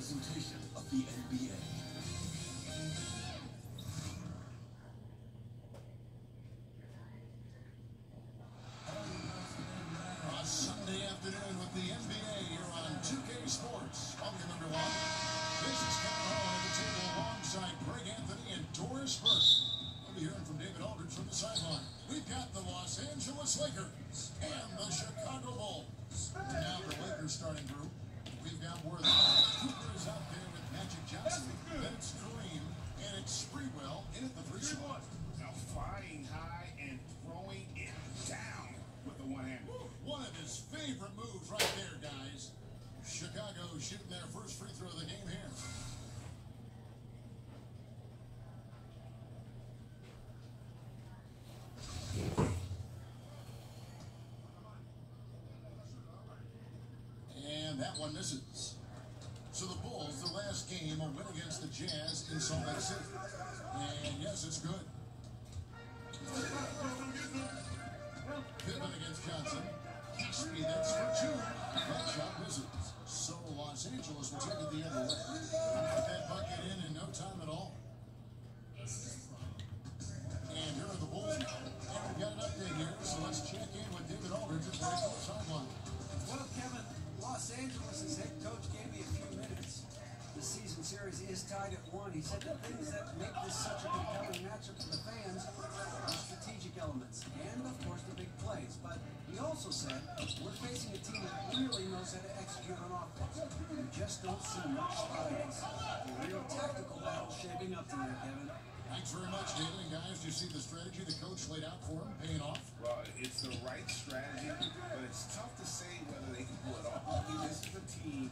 presentation of the NBA. On Sunday afternoon with the NBA here on 2K Sports. Welcome, everyone. This is Kevin Harlan at the table alongside Greg Anthony and Doris Burke. We'll be hearing from David Aldridge from the sideline. We've got the Los Angeles Lakers and the Chicago Bulls. Now the Lakers starting group. We've got Worthy. Cooper is out there with Magic Johnson. Then it's Kareem, and it's Sprewell in at the free throw. Now flying high and throwing it down with the one-hand. One of his favorite moves right there, guys. Chicago shooting their first free throw of the game here. And that one misses. So the Bulls, the last game, a win against the Jazz in Salt Lake City. And yes, it's good. Pippen against Johnson. Caspi, that's for two. That shot misses. So Los Angeles will take it the other way. Put that bucket in no time at all. And here are the Bulls now. And we've got an update here, so let's check in with David Aldridge at the sideline. Well, Kevin, Los Angeles' head coach gave me a few minutes. The season series is tied at 1. He said the things that make this such a compelling matchup for the fans are strategic elements and, of course, the big plays. But he also said we're facing a team that really knows how to execute on offense. You just don't see much styles. A real tactical battle shaping up tonight, Kevin. Thanks very much, David. And guys, do you see the strategy the coach laid out for him paying off? Well, it's the right strategy, but it's tough to say whether they can pull it off. I mean, this is a team.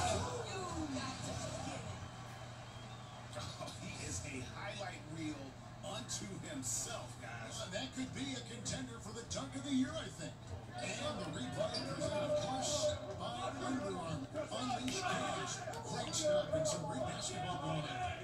He is a highlight reel unto himself, guys. Well, that could be a contender for the dunk of the year, I think. And the replay presented, of course, by Under Armour. Unleash Games. Great stuff and some great basketball going on.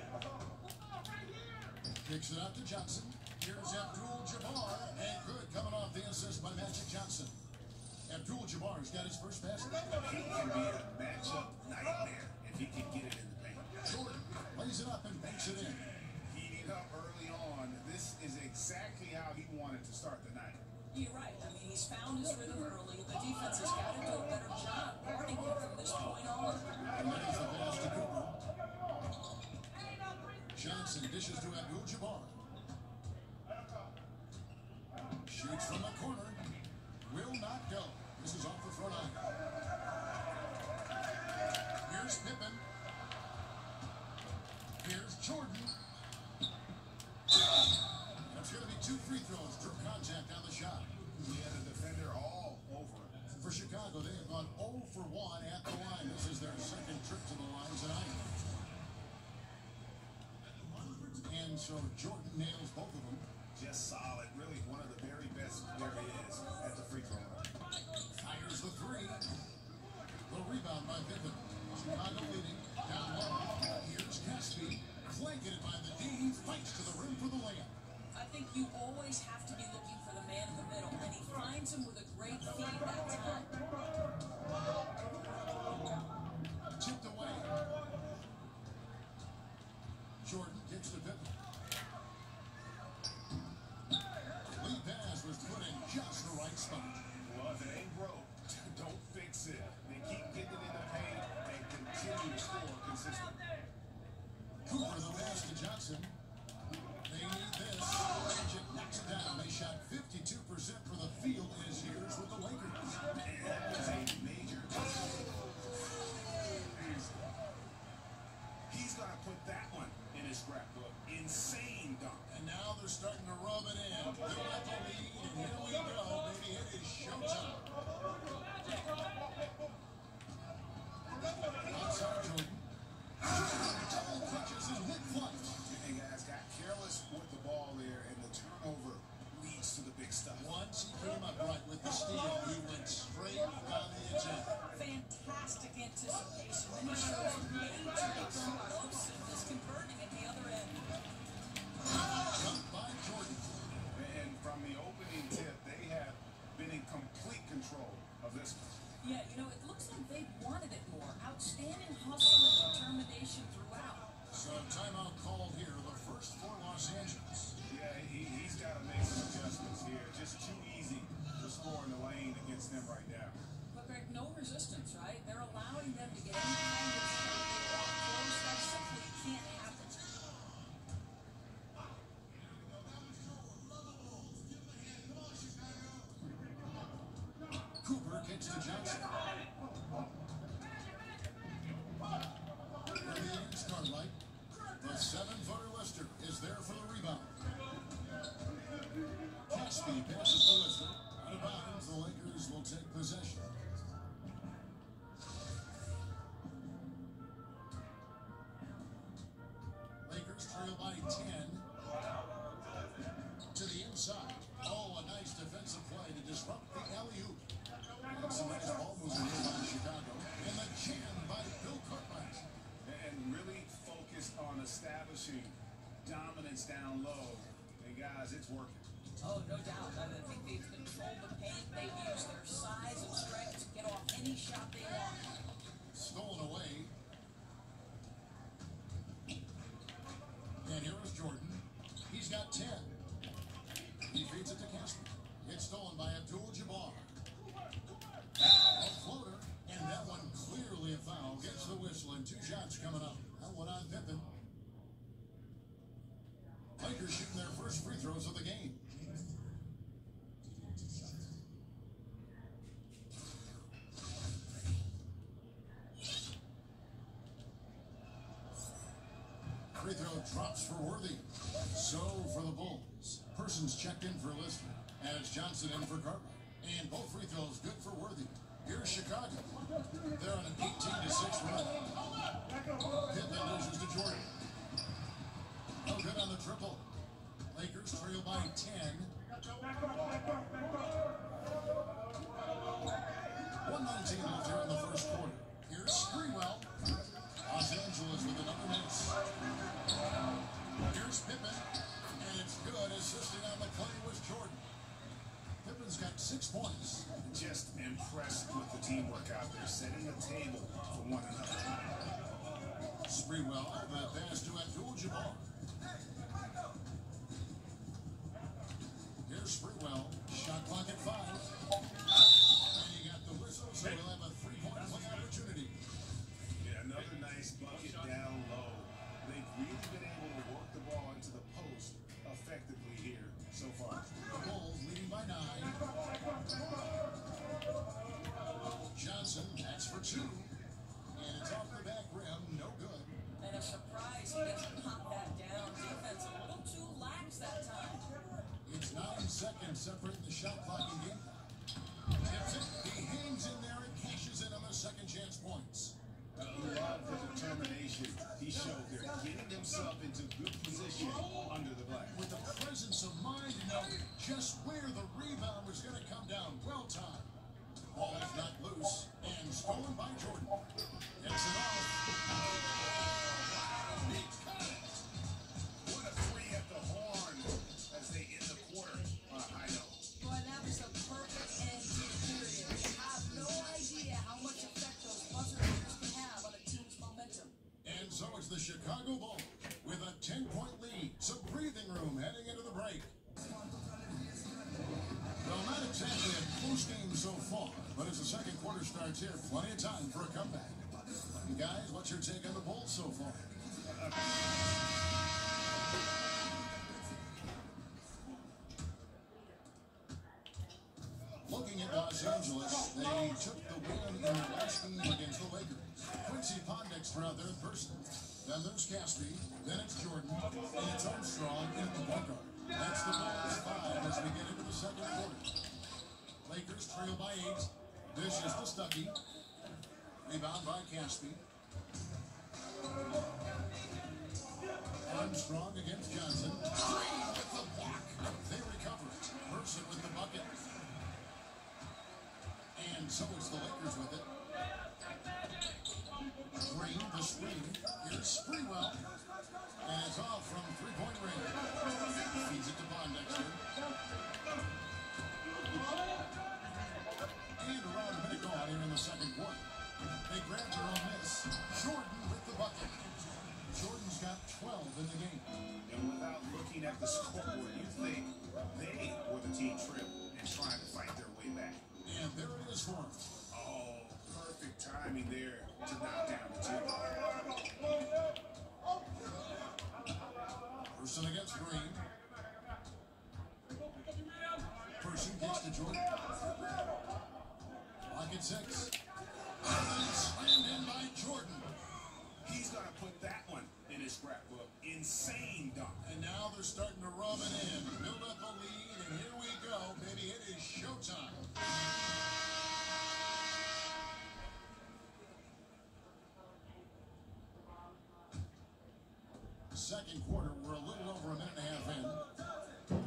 Kicks it out to Johnson. Here's Abdul-Jabbar. And good, coming off the assist by Magic Johnson. Abdul-Jabbar's got his first basket. He can be a matchup nightmare if he can get it in the paint. Jordan lays it up and banks it in. Heating up early on. This is exactly how he wanted to start the night. You're right. I mean, he's found his rhythm early. The defense has got to do a better job guarding him from this point on. And then it's a pass to Cooper. Johnson dishes to Abdul-Jabbar. Shoots from the corner. Will not go. This is off the front line. Here's Pippen. Here's Jordan. That's going to be two free throws. Drew contact on the shot. He had a defender all over him. For Chicago, they have gone 0 for 1 at the line. This is their second trip to the line tonight. And so Jordan nails both of them. Just solid. Really one of the very best there is at the free throw line. Fires the three. The rebound by Pippen. Chicago leading. Down low. Here's Caspi. Flanking it by the D. Fights to the rim for the layup. I think you always have to be looking for the man in the middle, and he finds him with a great feed that time. Tipped away. Jordan gets the Pippen. Lead pass was put in just the right spot. Well, if it ain't broke, don't fix it. They keep getting it in the paint and continue to score consistently. Cooper the pass to Johnson. They need this. Magic knocks it down. They shot 52% for the field in his years with the Lakers. And that was a major He's going to put that one in his scrapbook. Insane dunk. And now they're starting to rub it in. They got the lead, and here we go, baby. It is showtime. Outside Jordan. Double clutches and mid flight. And guys got careless with the ball there, and the turnover leads to the big stuff. Once he came up right with the steal, he went straight on the attack. Fantastic anticipation. And he shows major explosiveness converting at the other end. Dunked by Jordan. And from the opening tip, they have been in complete control of this one. Yeah, You know, it looks like they wanted it more. Outstanding hustle and determination throughout. So timeout called here, the first for Los Angeles. Yeah, he's got to make some adjustments here. Just too easy to score in the lane against them right now. But Greg, no resistance, right? They're allowing them to get any kind of shot they want close. That simply can't happen. Cooper kicks to Johnson. For the Yanks, Cartwright. The 7-footer Lister is there for the rebound. Caspi passes to Lister. Out of bounds, the Lakers will take possession. Lakers trail by 10. To the inside. Oh, a nice defensive play to disrupt the alley-oop. And some nice ball movement here by Chicago. And the jam by Bill Cartwright. And really focused on establishing dominance down low. And guys, it's working. Oh, no doubt. I think they've controlled the paint. They've used their size and strength to get off any shot they want. Stolen away. And here is Jordan. He's got 10. He feeds it to Casper. It's stolen by Abdul-Jabbar. A floater, and that one clearly a foul. Gets the whistle, and 2 shots coming up. That one on Pippen. Lakers shooting their first free throws of the game. Free throw drops for Worthy. So for the Bulls. Persons checked in for Lister. As Johnson in for Cartwright. And both free throws good for Worthy. Here's Chicago. They're on an 18-6 run. Pippen loses to Jordan. No good on the triple. Lakers trail by 10. 1:19 left here in the first quarter. Here's Sprewell. Los Angeles with another miss. Here's Pippen. And it's good. Assisting on the play was Jordan. Pippen's got 6 points. Just impressed with the teamwork out there, setting the table for one another. Sprewell, the pass to Abdul-Jabbar. Here's Sprewell. Shot clock at 5. And he got the whistle, so he'll have a 3-point play opportunity. Yeah, another nice bucket down low. They've really been able to work the ball into the post effectively here so far. The Bulls leading by 9. Johnson, that's for 2. And it's off the back rim, no good. And a surprise, he doesn't knock that down. Defense a little too lax that time. It's 9 seconds separating the shot clock and game. Tips it, he hangs in there and cashes in on the second chance points. Love the determination he showed there, getting himself into good position under the glass. With the presence of mind to know just where the rebound was going to come down. Well timed. Ball is not loose and stolen by Jordan. Gets it off. He got it. What a three at the horn as they end the quarter on a high note. Boy, that was a perfect end to the period. You have no idea how much effect those buzzer beaters can have on a team's momentum. And so it's the Chicago Bulls with a 10-point lead. Some breathing room heading into the break. Well, not exactly a close game so far, but as the second quarter starts here, plenty of time for a comeback. And guys, what's your take on the Bulls so far? Looking at Los Angeles, they took the win in their last game against the Lakers. Quincy Pondexter out there in person. Then there's Caspi, then it's Jordan, and it's Armstrong in the point guard. That's the Bulls 5 as we get into the second quarter. Lakers trail by 8. This is the Stuckey. Rebound by Caspi. Armstrong against Johnson. With the block. They recover it. Person with the bucket. And so it's the Lakers with it. Green, the screen. Here's Sprewell. And it's off from three-point range. Feeds it to Pondexter. And around a minute gone here in the second got 12 in the game. And without looking at the scoreboard, you think they were the team trip and trying to fight their way back. And there it is for him. Oh, perfect timing there to knock down the two. Person against Green. Person gets to Jordan. Lock at 6. And then slammed in by Jordan. He's going to put that one in his scrapbook. Insane dunk. And now they're starting to rub it in. Build up a lead, and here we go, baby. It is showtime. Second quarter, we're a little over a minute and a half in.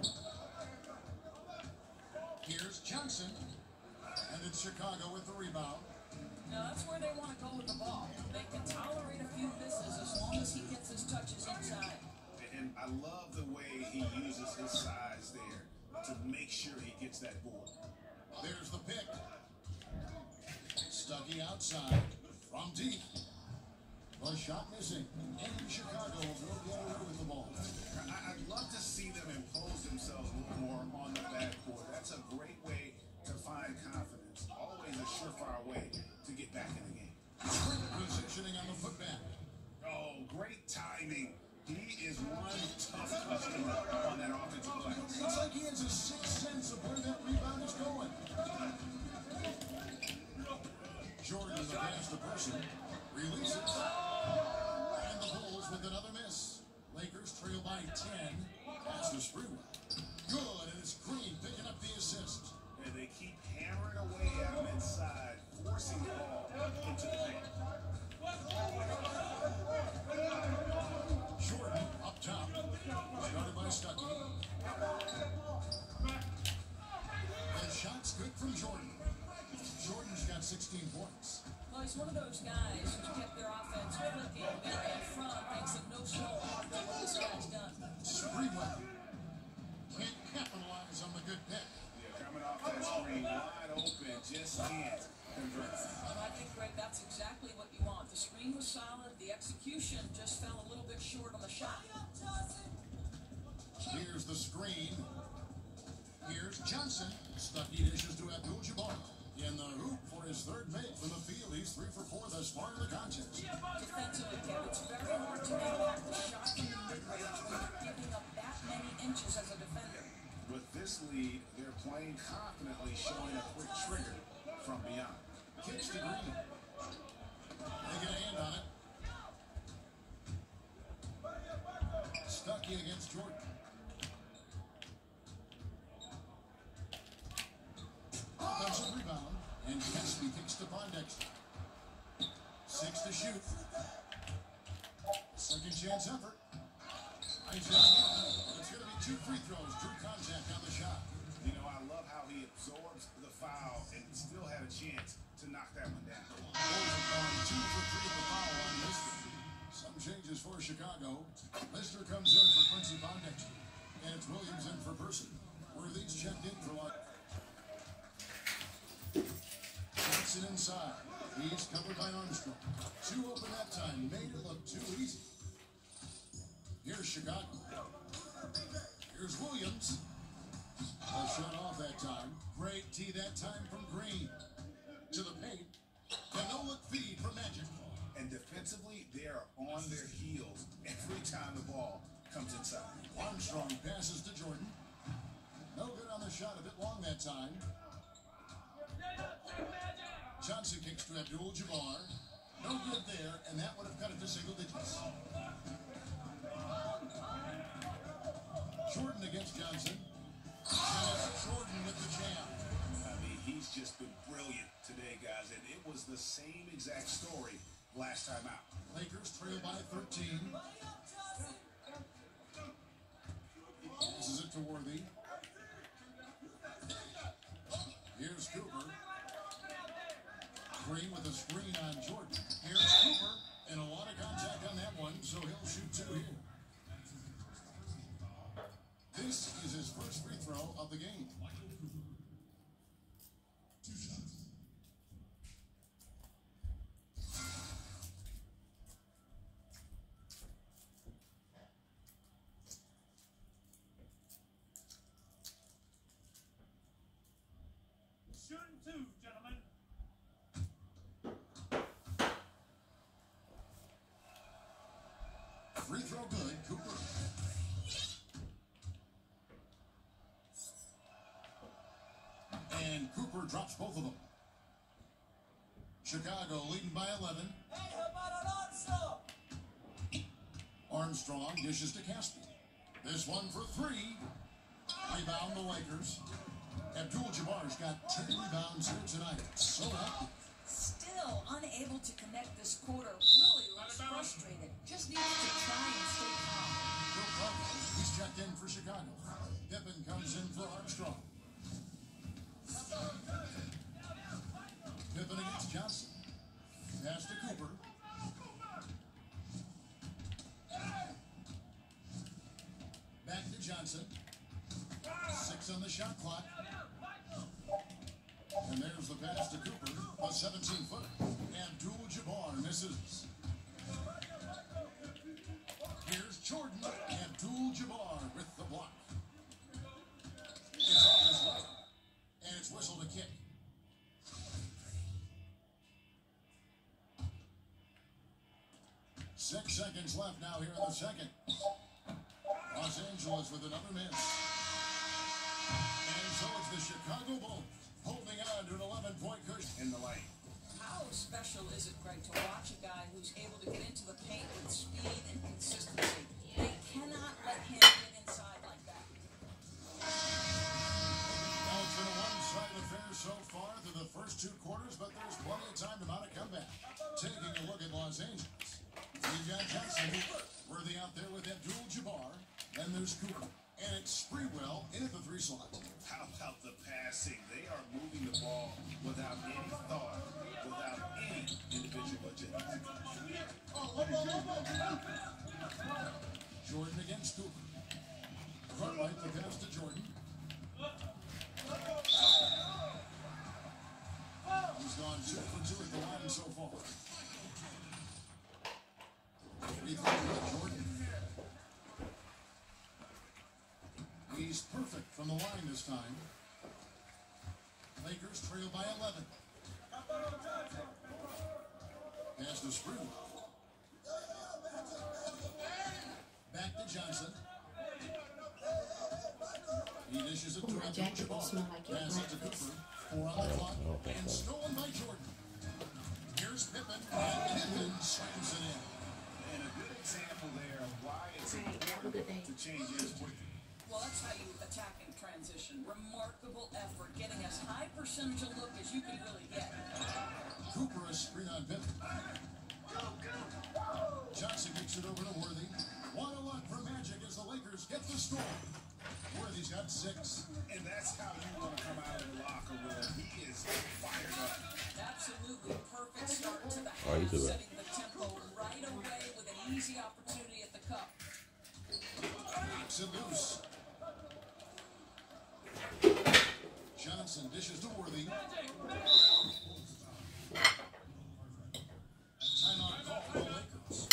Here's Johnson. And it's Chicago with the rebound. Now that's where they want to go with the ball. They can tolerate a few misses as long as he gets his touches inside. And I love the way he uses his size there to make sure he gets that board. There's the pick. Stuckey outside from deep. The shot missing. And Chicago will get away with the ball. I'd love to see them impose themselves a little more on the backboard. That's a great way to find confidence. Always a surefire way to get back in the game. Positioning on the putback. Oh, great timing. He is one tough customer on that offensive play. It's like he has a sixth sense of where that rebound is going. Jordan with a pass to Person. Releases. And the Bulls with another miss. Lakers trail by 10. Pass to Sprewell. Good, and it's Green picking up the assist. And they keep hammering away at him inside, forcing the ball into the paint. Jordan up top. Started by Stuckey. And shot's good from Jordan. Jordan's got 16 points. Well, he's one of those guys who's kept their offense clicking. They're in front, thinks of no slow after what this guy's done. Sprewell can't capitalize on the good pick. Yeah, coming off that screen, wide open, just can't convert. And I think, Greg, that's exactly what you want. The screen was solid. The execution just fell a little bit short on the shot. Here's the screen. Here's Johnson. Stuckey dishes to Abdul-Jabbar. In the hoop for his third make from the field. He's 3 for 4 thus far in the contest. Defensively, Kev, it's very hard to make back the shot from the mid-range when you're giving up that many inches as a defender. With this lead, they're playing confidently, showing a quick trigger from beyond. Kicks to Green. They get a hand on it. Stuckey against Jordan. Offensive rebound, and Kesby kicks to Pondexter. 6 to shoot. Second chance effort. Nice shot again. It's going to be 2 free throws. Drew contact on the shot. You know, I love how he absorbs the foul and still had a chance to knock that one down. Bulls are going 2 for 3 at the foul on Lister. Some changes for Chicago. Lister comes in for Quincy Pondexter. And it's Williams in for Person. Worthy's checked in for lunch. Johnson inside. He's covered by Armstrong. 2 open that time. Made it look too easy. Here's Chicago. Here's Williams. A shot off that time. Great tee that time from Green. To the paint. And no look feed for Magic. And defensively, they are on their heels every time the ball comes inside. Armstrong passes to Jordan. No good on the shot. A bit long that time. Johnson kicks to Abdul-Jabbar. No good there, and that would have cut it to single digits. Jordan against Johnson. And it's Jordan with the jam. I mean, he's just been brilliant today, guys, and it was the same exact story last time out. Lakers trail by 13. Passes it to Worthy. Here's Cooper. Green with a screen on Jordan. Here's Cooper, and a lot of contact on that one, so he'll shoot 2 here. This is his first free throw of the game. Cooper drops both of them. Chicago leading by 11. Armstrong dishes to Caspi. This one for three. Rebound the Lakers. Abdul-Jabbar's got 10 rebounds here tonight. So happy. Still unable to connect this quarter. Really looks frustrated. Just needs to try and stay calm. Bill Clark, he's checked in for Chicago. Pippen comes in for Armstrong. Pippen against Johnson. Pass to Cooper. Back to Johnson. 6 on the shot clock. And there's the pass to Cooper. A 17-footer. Abdul-Jabbar misses. Here's Jordan. Abdul-Jabbar with the block. It's off his leg. And it's whistled a kick. Six seconds left now here in the second. Los Angeles with another miss. And so it's the Chicago Bulls holding on to an 11-point cushion In the lane. How special is it, Greg, to watch a guy who's able to get into the paint with speed and consistency? They cannot let him get inside like that. Now it's been a one-sided affair so far through the first two quarters, but there's plenty of time to mount a comeback. Taking a look at Los Angeles. We've got Johnson, Worthy out there with Abdul-Jabbar, and there's Cooper. And it's Sprewell in at the 3 slot. How about the passing? They are moving the ball without any thought, without any individual agenda. Jordan against Cooper. Front right, the pass to Jordan. He's gone 2 for 2 at the line so far. Jordan. He's perfect from the line this time. Lakers trail by 11. Pass to Sprewell. Back to Johnson. He dishes it to Abdul-Jabbar. Pass it to Cooper. 4 on the clock. And stolen by Jordan. Here's Pippen. And Pippen slams it in. And a good example there of why it's important to change his quickly. Well, that's how you attack in transition. Remarkable effort, getting as high percentage a look as you can really get. Cooper a screen on Pippen. Johnson gets it over to Worthy. What a luck for Magic as the Lakers get the score. Worthy's got 6. And that's how you want to come out of the locker room. He is fired up. Absolutely perfect start to the half, Oh, he's a setting the tempo right away with an easy opportunity at the cup. Knocks it loose. Johnson dishes to Worthy. Timeout call for the Lakers.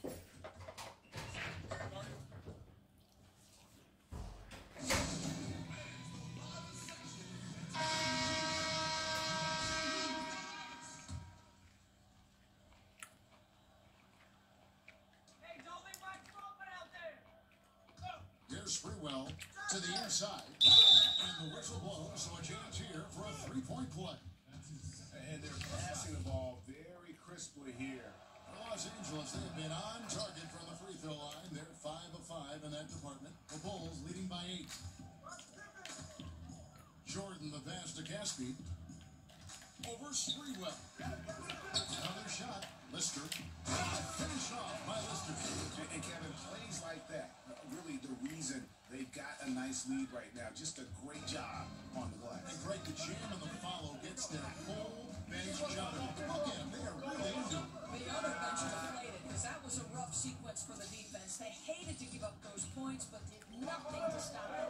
Here's Sprewell to the inside. And the whistle blows, so a chance here for a 3-point play. And they're passing the ball very crisply here. Los Angeles, they have been on target from the free throw line. They're 5 of 5 in that department. The Bulls leading by 8. Jordan the pass to Caspi. Over Sprewell. Another shot. Lister. Finished off by Lister. And Kevin, plays like that, really the reason they've got a nice lead right now. Just a great job on the glass. And Greg, the jam and the follow gets their whole bench jumping. Look at them. They are really into it. The other bench deflated because that was a rough sequence for the defense. They hated to give up those points, but did nothing to stop it.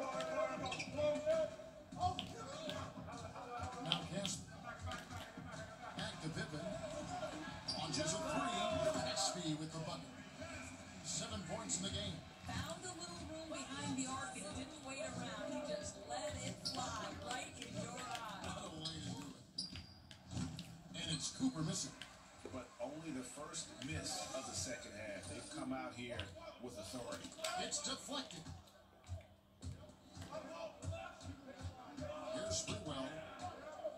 Now Caspi. Back to Pippen. Launches a 3. Caspi with the bucket. 7 points in the game. Found a little room behind the arc and didn't wait around. He just let it fly right in your eye. What a way to do it. And it's Cooper missing. But only the first miss of the second half. They've come out here with authority. It's deflected. Here's Sprewell.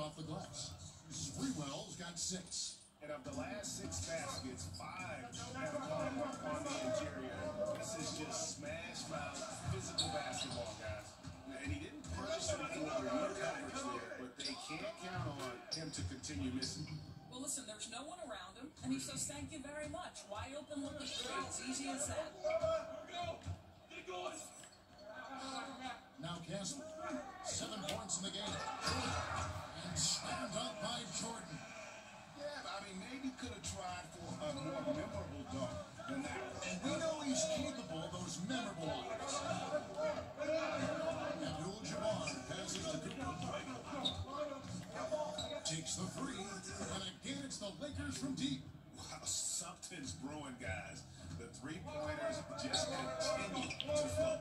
off the glass. Sprewell's got 6. And of the last 6 baskets, 5 have come on the interior. This is just smash mouth physical basketball, guys. And he didn't punish them for real coverage there, but they can't count on him to continue missing. Well, listen, there's no one around him, and he says thank you very much. Wide open looking three, as easy as that. Now Casper, 7 points in the game. And slammed up by Jordan. Yeah, but I mean, maybe could have tried for a more memorable dunk than that. And we know he's capable of those memorable ones. Abdul-Jabbar passes to Cooper. Takes the 3, and again it's the Lakers from deep. Wow, something's brewing, guys. The 3-pointers just continue to flow.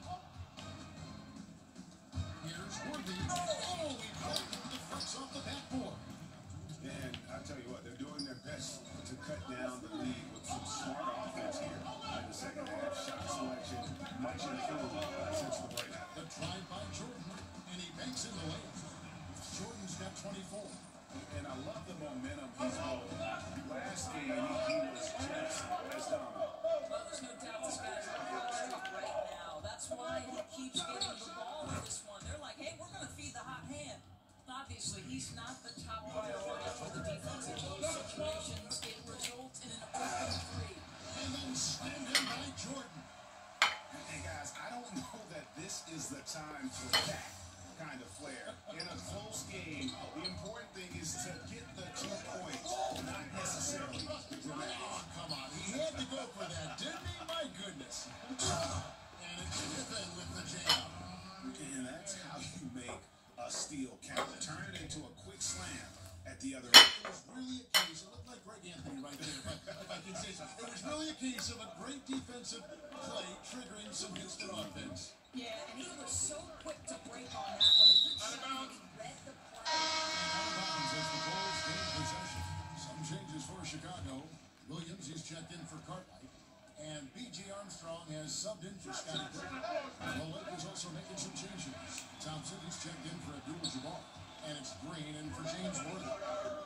Here's Worthy. Oh, he broke the defense off the backboard. And I tell you what, they're doing their best to cut down the lead with some smart offense here in the second half. Shot selection much improved since the breakout. The drive by Jordan, and he banks in the lane. Jordan's got 24. And I love the momentum he's holding. Last game, he was just as dominant. Well, there's no doubt this guy's on the streak right now. That's why he keeps getting the ball with this one. They're like, hey, we're going to feed the hot hand. Obviously, he's not the top priority for the defense in those situations. It results in an open 3. And then slammed in by Jordan. And guys, I don't know that this is the time for that kind of flair. In a close game, the important thing is to get the 2 points, not necessarily dramatic. Oh, come on. He had to go for that, didn't he? My goodness. And it's Pippen with the jam. And that's how you make a steal count. Turn it into a quick slam at the other end. It was really a case, it looked like Greg Anthony right there, if I can say so. It was really a case of a great defensive play triggering some Houston offense. Yeah, and he was so quick to break on that one. A good shot. He read the play. And out of bounds as the Bulls gain possession. Some changes for Chicago. Williams is checked in for Cartwright. And B.J. Armstrong has subbed in for Scotty Pippen. The Lakers also making some changes. Thompson is checked in for Abdul-Jabbar. And it's Green in for James Worthy.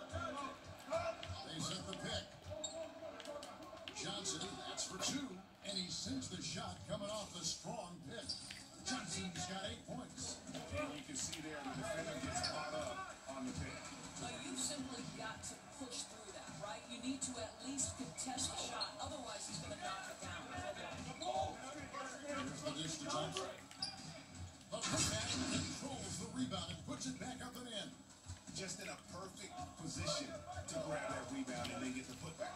They set the pick. Johnson, that's for 2. And he sinks the shot coming off the strong pick. Johnson's got 8 points. And you can see there the defender gets caught up on the pick. Well, you've simply got to push through that, right? You need to at least contest the shot. Otherwise, he's going to knock it down. Here's the dish to Thompson. The putback controls the rebound and puts it back up and in. Just in a perfect position to grab that rebound and then get the putback.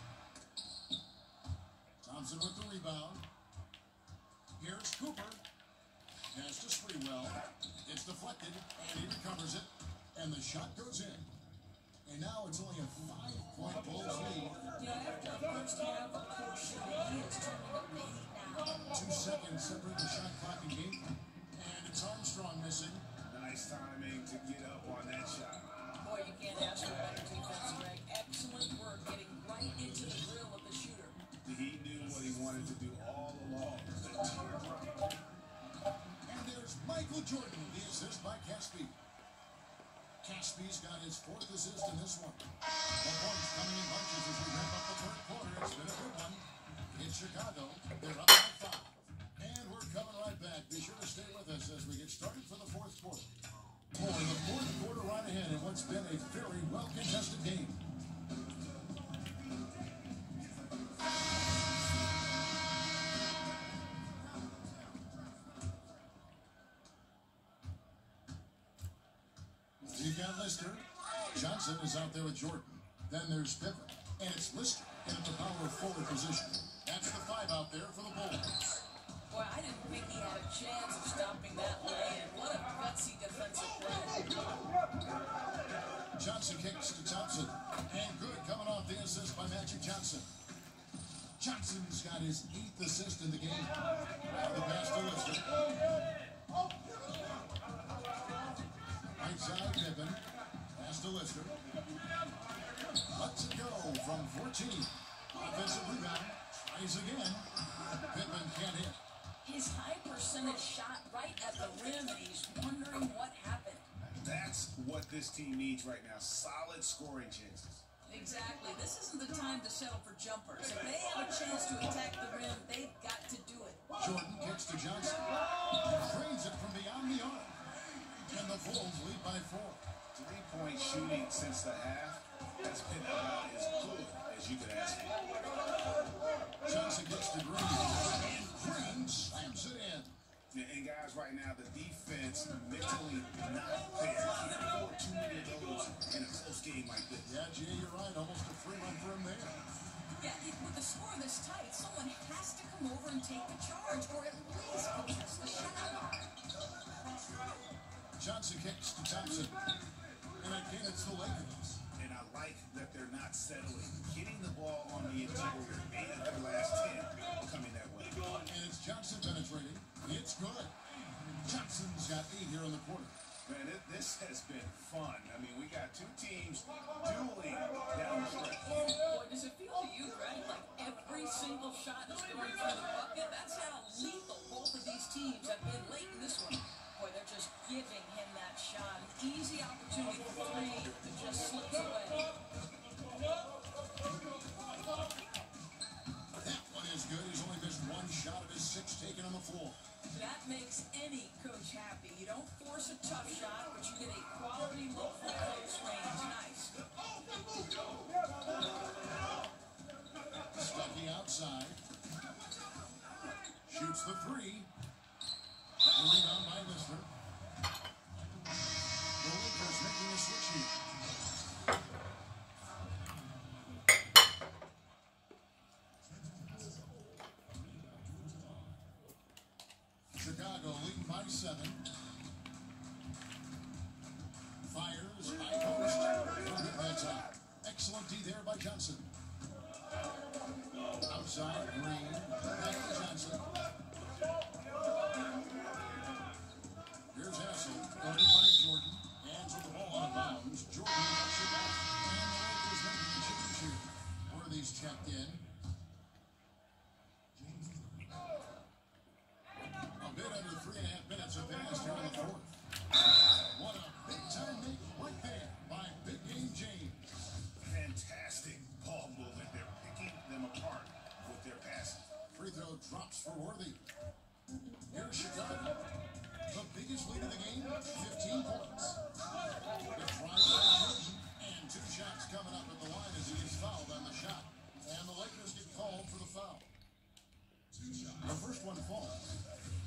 Thompson with the rebound. Here's Cooper. Pass to Sprewell. It's deflected, and he recovers it, and the shot goes in. And now it's only a 5-point Bulls lead. After the first half, of course, he is turning up the heat now. 2 seconds separate the shot clock and game. And it's Armstrong missing. Nice timing to get up on that shot. Boy, you can't ask for better defense, Greg. Excellent work getting right into the grill of the shooter. He knew what he wanted to do all along. The teardrop. And there's Michael Jordan, the assist by Caspy. Caspy's got his 4th assist in this one. The points coming in bunches as we wrap up the 3rd quarter. It's been a good one. In Chicago, they're up by 5. And we're coming right back. Be sure to stay with us as we get started for the 4th quarter. More in the 4th quarter right ahead in what's been a very well-contested game. You've got Lister. Johnson is out there with Jordan. Then there's Pippen. And it's Lister in the power forward position. That's the 5 out there for the Bulls. Boy, I didn't think he had a chance of stopping that lay-in. What a gutsy defensive play. Johnson kicks to Thompson. And good coming off the assist by Magic Johnson. Johnson's got his 8th assist in the game. Now the pass to Lister. Right side, Pippen. Pass to Lister. Lets it go from 14. Offensive rebound. Tries again. Pippen can't hit. His high percentage shot right at the rim, and he's wondering what happened. That's what this team needs right now. Solid scoring chances. Exactly. This isn't the time to settle for jumpers. If they have a chance to attack the rim, they've got to do it. Jordan kicks to Johnson. Drains it from beyond the arc. And the Bulls lead by 4. 3-point shooting since the half has been about as good as you could ask for. Johnson gets to Green. And Green slams it in. And guys, right now, the defense mentally not there. Can't afford too many of those in a close game like this. Yeah, Jay, you're right. Almost a free run for him there. Yeah, with the score this tight, someone has to come over and take the charge, or at least contest the shot. Johnson kicks to Thompson. And again, it's the Lakers. And I like that they're not settling. Getting the ball on the interior, 8 of their last 10 coming that way. And it's Johnson penetrating. It's good. Johnson's got 8 here in the quarter. Man, this has been fun. I mean, we got two teams dueling down the stretch. Boy, does it feel to you, Greg, like every single shot is going for the bucket? That's how lethal both of these teams have been late in this one. Boy, they're just giving him that shot. An easy opportunity for 3 that just slips away. That one is good. He's only missed 1 shot of his 6 taken on the floor. That makes any coach happy. You don't force a tough shot, but you get a quality look from close range. Nice. Stuckey outside. Shoots the 3. The rebound by Lister. The Lakers making a switch here. Chicago leading by 7. Fires, high post. That's out. Excellent D there by Johnson. Outside, Green. Back to Johnson. Here's Hassel. Guarded by Jordan. Hands with the ball out of bounds. Jordan knocks it off. And the Lakers making a change here. Worthy's checked in. A bit under 3.5 minutes have passed here in the 4th. What a big-time make right there by Big Game James. Fantastic ball movement. They're picking them apart with their passing. Free throw drops for Worthy. Here's Chicago. The biggest lead of the game, 15 points. The try by Jordan, and 2 shots coming up at the line as he gets fouled on the shot. And the Lakers get called for the foul. The first one falls.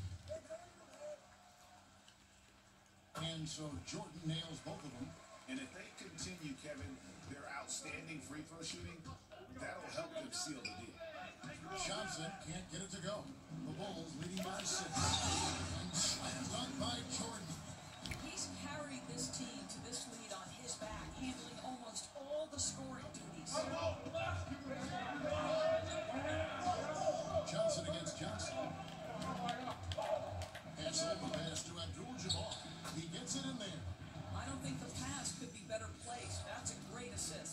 And so Jordan nails both of them. And if they continue, Kevin, their outstanding free throw shooting, that'll help them seal the deal. Johnson can't get it to go. The Bulls leading by 6. And slammed dunk by Jordan. He's carried this team to this lead on his back, handling almost all the scoring duties. Johnson against Johnson. Hassel the pass to Abdul-Jabbar. He gets it in there. I don't think the pass could be better placed. That's a great assist.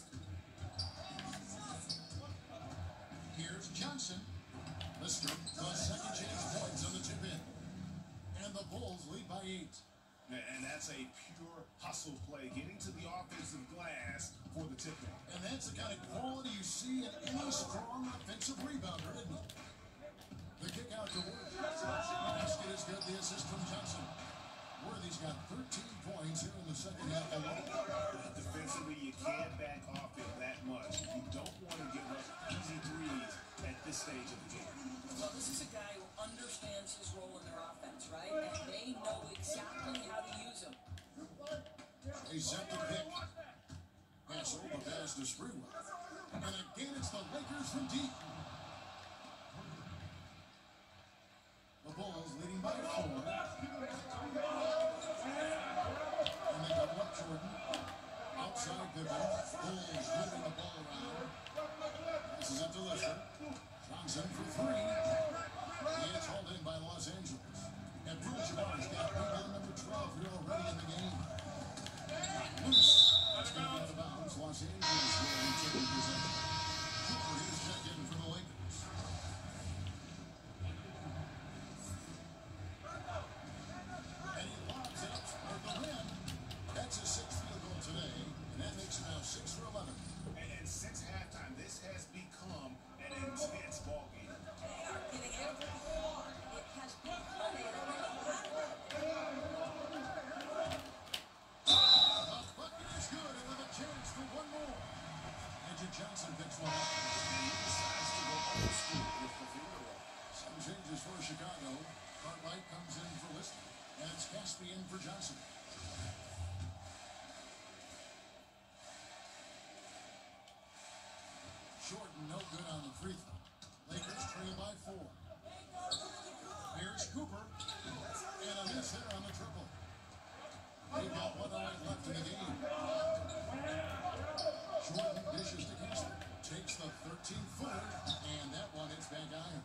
Here's Johnson. Lister, the second chance points on the tip in. And the Bulls lead by 8. And that's a pure hustle play, getting to the offensive glass for the tip in. And that's the kind of quality you see in any strong offensive rebounder, isn't it? The kick out to Worthy. Basket is good. The assist from Johnson. Worthy's got 13 points here in the second half alone. Defensively, you can't back off it that much. You don't want to give up easy threes at this stage of the game. Well, this is a guy who understands his role in their offense, right? And they know exactly how to use him. They set the pick. Hassel, the pass to Sprewell. And again, it's the Lakers from deep. The Bulls leading by 4. And they double up Jordan. Outside pivot. Bulls moving the ball around. This is it to Lister. Johnson for 3. It's hauled in by Los Angeles. Abdul-Jabbar's got rebound number 12 here already in the game. Loose. It's going to be out of bounds. Los Angeles will return possession. Cooper is checked in for the Lakers. And he lobs it at the rim. That's a 6th field goal trailing by 4. Here's Cooper. And a miss there on the triple. They've got 1:08 left in the game. Jordan dishes to Kessler. Takes the 13-footer. And that one hits back iron.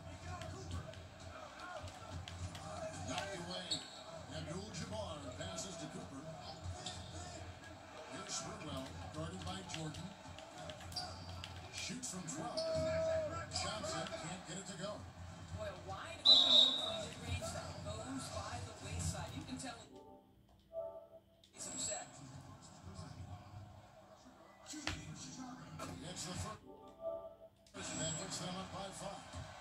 Knocked away. Abdul-Jabbar passes to Cooper. Here's Sprewell, guarded by Jordan. Shoots from 12. Johnson can't get it to go. Boy, a wide open look from mid-range that goes by the wayside. You can tell he's upset. It's the first. That gets them up by 5.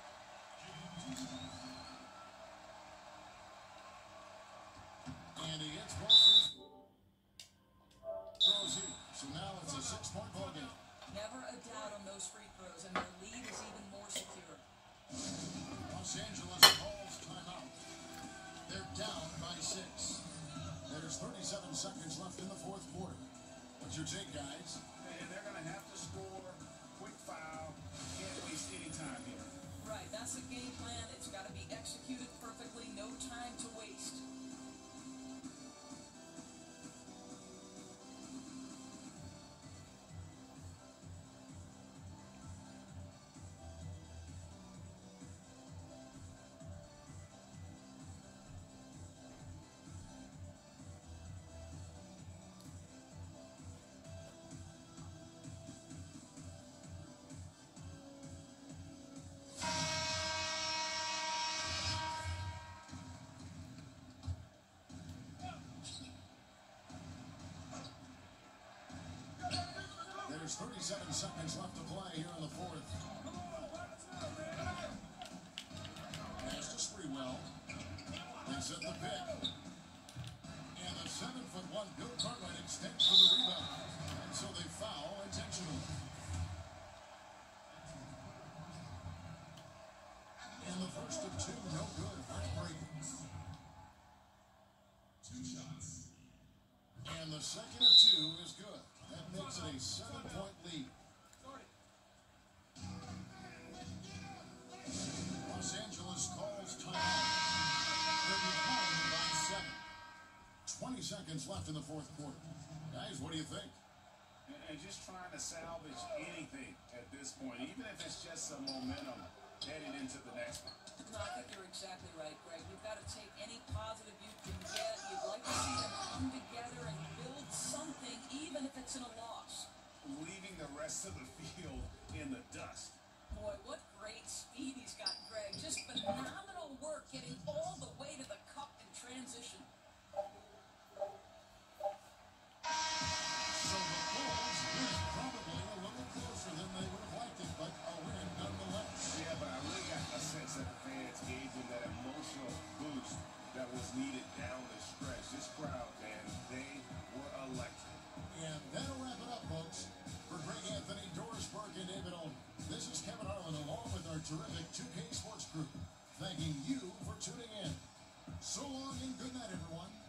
And he hits both free throws here. So now it's a 6-point ball game. Never a doubt on those free throws, and their lead is even more secure. Los Angeles calls timeout. They're down by 6. There's 37 seconds left in the fourth quarter. What's your take, guys? And they're going to have to score. Quick foul. Can't waste any time here. Right, that's the game plan. It's got to be executed perfectly. No time to waste. There's 37 seconds left to play here in the fourth. Pass to Sprewell. They set the pick. And the 7'1" Bill Cartwright extends for the rebound. And so they foul intentionally. And the first of 2, no good. Heartbreaking. 2 shots. And the second of 2 is good. That makes it a 7-point lead. Los Angeles calls timeout. They're behind by 7. 20 seconds left in the fourth quarter. Guys, what do you think? And just trying to salvage anything at this point, even if it's just some momentum heading into the next one. No, I think you're exactly right, Greg. You've got to take any positive you can get. You'd like to see them come together and build something, even if it's in a loss. Leaving the rest of the field in the dust. Boy, what great speed he's got, Greg. Just phenomenal work getting all the way to the cup in transition. So the Bulls is probably a little closer than they would have liked it, but a win nonetheless. Yeah, but I really got a sense that the fans gave them that emotional boost that was needed down the stretch. This crowd, man, they were electric. And that'll wrap it up, folks. For Greg Anthony, Doris Burke, and David Owen, this is Kevin Harlan along with our terrific 2K Sports Group, thanking you for tuning in. So long and good night, everyone.